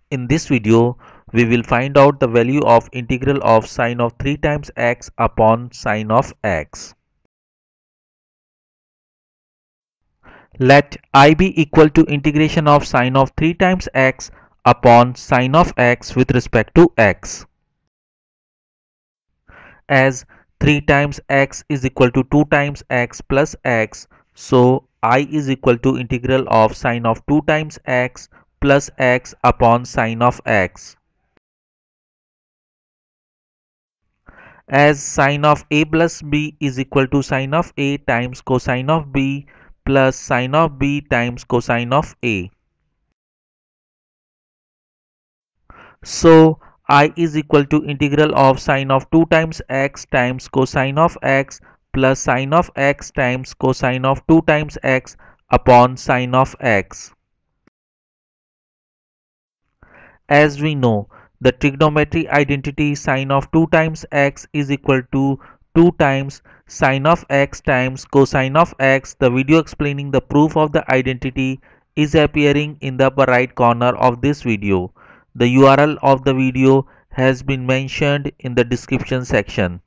In this video, we will find out the value of integral of sine of 3 times x upon sine of x. Let I be equal to integration of sine of 3 times x upon sine of x with respect to x. As 3 times x is equal to 2 times x plus x, so I is equal to integral of sine of 2 times x plus x upon sine of x. As sine of a plus b is equal to sine of a times cosine of b plus sine of b times cosine of a. So I is equal to integral of sine of 2 times x times cosine of x plus sine of x times cosine of 2 times x upon sine of x. As we know, the trigonometry identity sine of 2 times x is equal to 2 times sine of x times cosine of x. The video explaining the proof of the identity is appearing in the upper right corner of this video. The URL of the video has been mentioned in the description section.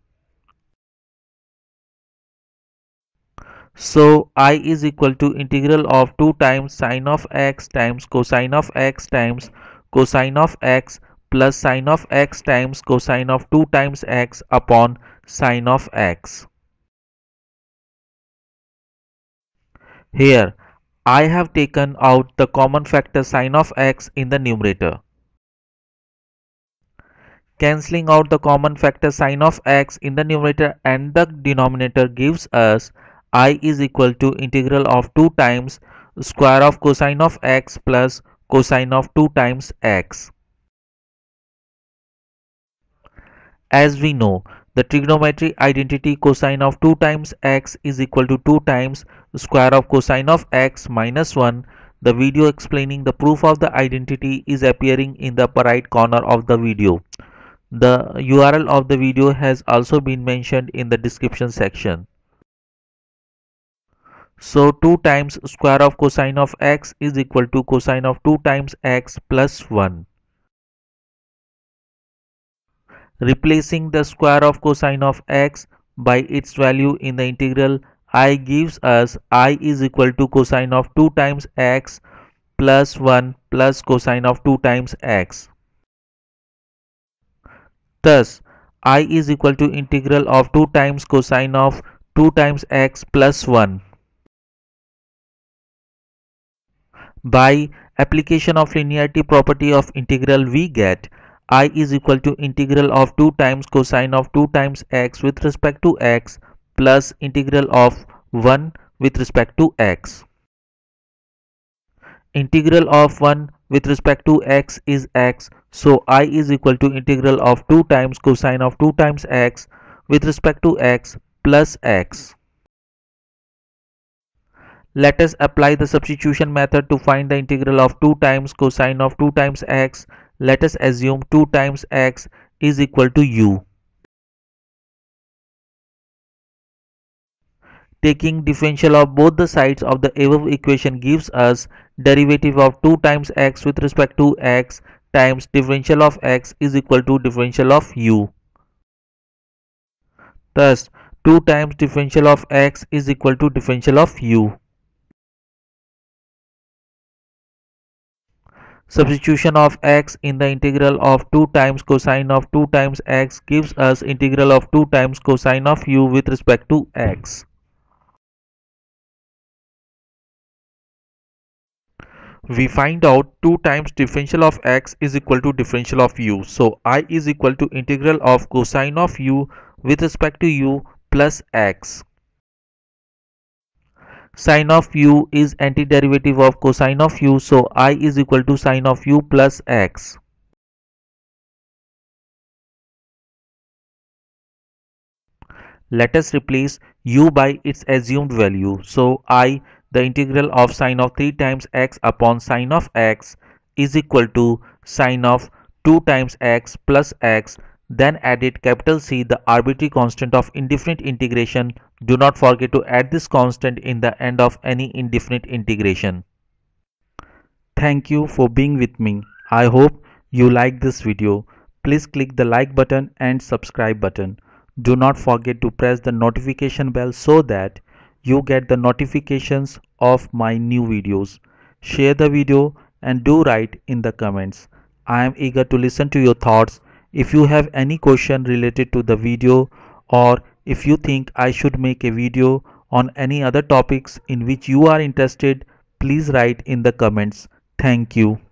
So I is equal to integral of 2 times sine of x times cosine of x times cosine of x plus sine of x times cosine of 2 times x upon sine of x. Here I have taken out the common factor sine of x in the numerator. Cancelling out the common factor sine of x in the numerator and the denominator gives us I is equal to integral of 2 times square of cosine of x plus cosine of 2 times x. As we know, the trigonometry identity cosine of 2 times x is equal to 2 times square of cosine of x minus 1. The video explaining the proof of the identity is appearing in the upper right corner of the video. The URL of the video has also been mentioned in the description section. So 2 times square of cosine of x is equal to cosine of 2 times x plus 1. Replacing the square of cosine of x by its value in the integral I gives us I is equal to cosine of 2 times x plus 1 plus cosine of 2 times x. Thus, I is equal to integral of 2 times cosine of 2 times x plus 1. By application of linearity property of integral, we get I is equal to integral of 2 times cosine of 2 times x with respect to x plus integral of 1 with respect to x. Integral of 1 with respect to x is x, so I is equal to integral of 2 times cosine of 2 times x with respect to x plus x. Let us apply the substitution method to find the integral of 2 times cosine of 2 times x. Let us assume 2 times x is equal to u. Taking differential of both the sides of the above equation gives us derivative of 2 times x with respect to x times differential of x is equal to differential of u. Thus 2 times differential of x is equal to differential of u. Substitution of x in the integral of 2 times cosine of 2 times x gives us integral of 2 times cosine of u with respect to x. We find out 2 times differential of x is equal to differential of u. So I is equal to integral of cosine of u with respect to u plus x. Sine of u is antiderivative of cosine of u, so I is equal to sine of u plus x. Let us replace u by its assumed value. So I, the integral of sine of 3 times x upon sine of x is equal to sine of 2 times x plus x. Then added capital C, the arbitrary constant of indefinite integration. Do not forget to add this constant in the end of any indefinite integration. Thank you for being with me. I hope you like this video, please click the like button and subscribe button. Do not forget to press the notification bell so that you get the notifications of my new videos. Share the video and do write in the comments. I am eager to listen to your thoughts. If you have any question related to the video, or if you think I should make a video on any other topics in which you are interested, please write in the comments. Thank you.